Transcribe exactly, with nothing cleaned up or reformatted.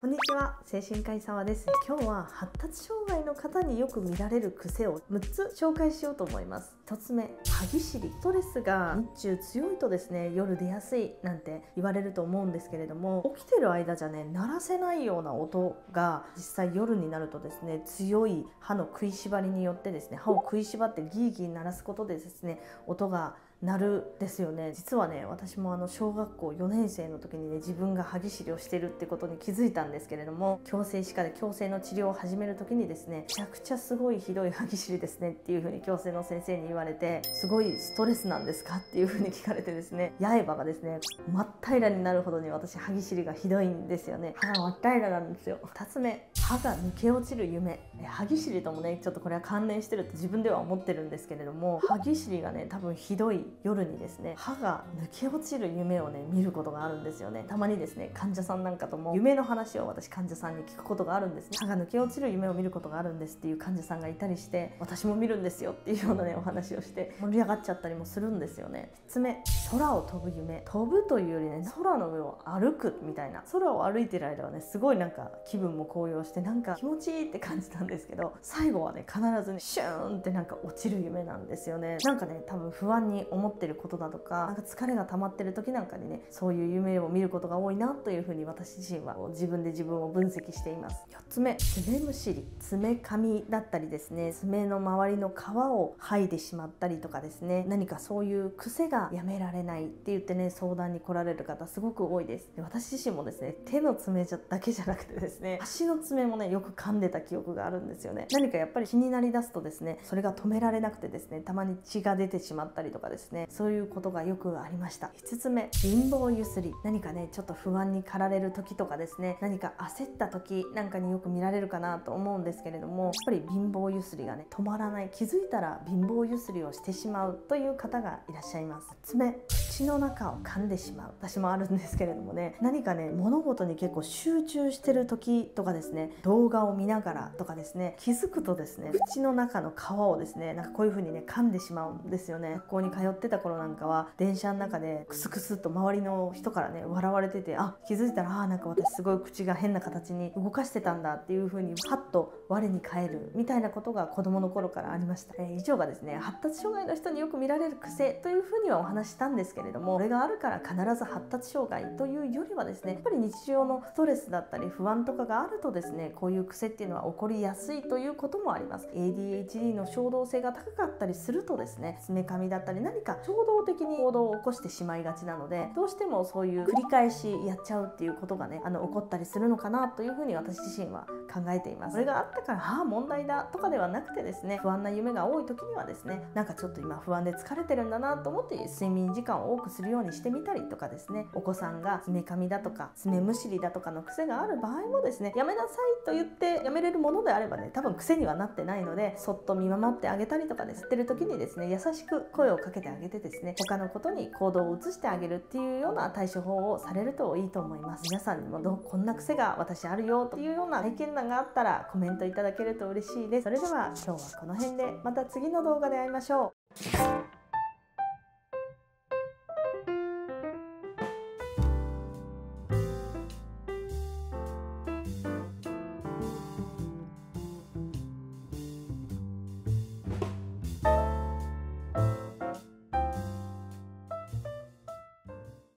こんにちは、精神科医沢です。今日は発達障害の方によく見られる癖をむっつ紹介しようと思います。ひとつめ、歯ぎしり。ストレスが日中強いとですね、夜出やすいなんて言われると思うんですけれども、起きてる間じゃね、鳴らせないような音が実際夜になるとですね、強い歯の食いしばりによってですね、歯を食いしばってギーギー鳴らすことでですね、音がなるですよね。実はね、私もあの小学校よねん生の時にね、自分が歯ぎしりをしてるってことに気づいたんですけれども、矯正歯科で矯正の治療を始める時にですね、めちゃくちゃすごいひどい歯ぎしりですねっていう風に矯正の先生に言われて、すごいストレスなんですかっていう風に聞かれてですね、刃がですね真っ平らになるほどに私歯ぎしりがひどいんですよね。歯が真っ平らなんですよ。ふたつめ、歯が抜け落ちる夢。歯ぎしりともねちょっとこれは関連してるって自分では思ってるんですけれども、歯ぎしりがね多分ひどい夜にですね、歯が抜け落ちる夢をね見ることがあるんですよね。たまにですね、患者さんなんかとも夢の話を私患者さんに聞くことがあるんですね。歯が抜け落ちる夢を見ることがあるんですっていう患者さんがいたりして、私も見るんですよっていうようなねお話をして盛り上がっちゃったりもするんですよね。みっつめ、空を飛ぶ夢。飛ぶというよりね、空の上を歩くみたいな。空を歩いてる間はね、すごいなんか気分も高揚してなんか気持ちいいって感じたんですけど、最後はね必ずねシューンってなんか落ちる夢なんですよね。なんかね、多分不安に思ってることだとか、なんか疲れが溜まってる時なんかにね、そういう夢を見ることが多いなというふうに私自身は自分で自分を分析しています。よっつめ、爪むしり。爪噛みだったりですね、爪の周りの皮を剥いでしまったりとかですね、何かそういう癖がやめられないって言ってね相談に来られる方すごく多いです。で、私自身もですね、手の爪じゃだけじゃなくてですね、足の爪もねよく噛んでた記憶があるんですよね。何かやっぱり気になりだすとですね、それが止められなくてですね、たまに血が出てしまったりとかですね、そういうことがよくありました。いつつめ、貧乏ゆすり。何かねちょっと不安に駆られる時とかですね、何か焦った時なんかによく見られるかなと思うんですけれども、やっぱり貧乏ゆすりがね止まらない、気づいたら貧乏ゆすりをしてしまうという方がいらっしゃいます。みっつめ、口の中を噛んでしまう。私もあるんですけれどもね、何かね物事に結構集中してる時とかですね、動画を見ながらとかですね、気づくとですね、口の中の皮をですね、なんかこういう風にね噛んでしまうんですよね。学校に通ってた頃なんかは電車の中でクスクスっと周りの人からね笑われてて、あ、気づいたらあーなんか私すごい口が変な形に動かしてたんだっていう風にパッと我に返るみたいなことが子供の頃からありました。えー、以上がですね、発達障害の人によく見られる癖という風にはお話ししたんですけれども、これがあるから必ず発達障害というよりはですね、やっぱり日常のストレスだったり不安とかがあるとですね、こういう癖っていうのは起こりやすいということもあります。 エーディーエイチディー の衝動性が高かったりするとですね、爪噛みだったり何か衝動的に行動を起こしてしまいがちなので、どうしてもそういう繰り返しやっちゃうっていうことがね、あの起こったりするのかなというふうに私自身は考えています。それがあったからああ問題だとかではなくてですね、不安な夢が多い時にはですね、なんかちょっと今不安で疲れてるんだなと思って睡眠時間を多くするようにしてみたりとかですね、お子さんが爪噛みだとか爪むしりだとかの癖がある場合もですね、やめなさいと言ってやめれるものであればね、多分癖にはなってないので、そっと見守ってあげたりとかですね、ってる時にですね、優しく声をかけてあげてですね、他のことに行動を移してあげるっていうような対処法をされるといいと思います。皆さんにもどうこんな癖が私あるよというような体験談があったらコメントいただけると嬉しいです。それでは今日はこの辺で、また次の動画で会いましょう。